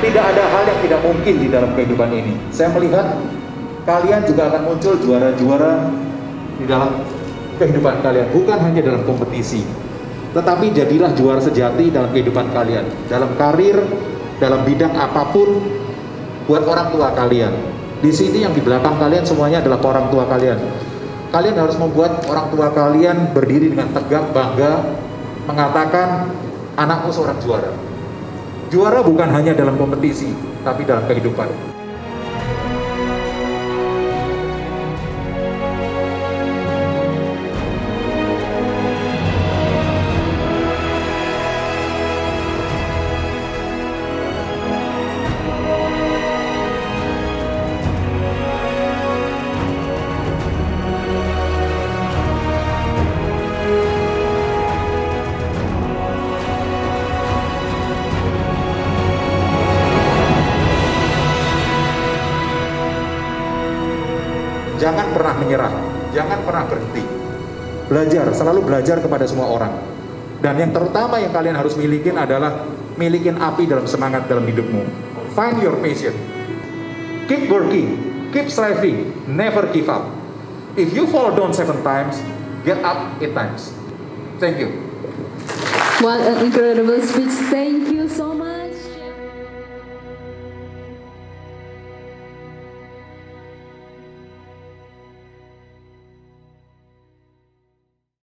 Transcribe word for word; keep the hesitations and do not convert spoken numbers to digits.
Tidak ada hal yang tidak mungkin di dalam kehidupan ini. Saya melihat kalian juga akan muncul juara-juara di dalam kehidupan kalian, bukan hanya dalam kompetisi, tetapi jadilah juara sejati dalam kehidupan kalian, dalam karir, dalam bidang apapun, buat orang tua kalian. Di sini yang di belakang kalian semuanya adalah orang tua kalian. Kalian harus membuat orang tua kalian berdiri dengan tegak, bangga, mengatakan anakmu seorang juara. Juara bukan hanya dalam kompetisi, tapi dalam kehidupan. Jangan pernah menyerah, jangan pernah berhenti. Belajar, selalu belajar kepada semua orang. Dan yang terutama yang kalian harus milikin adalah milikin api dalam semangat dalam hidupmu. Find your passion. Keep working, keep striving, never give up. If you fall down seven times, get up eight times. Thank you. What an incredible speech. Thank you so much.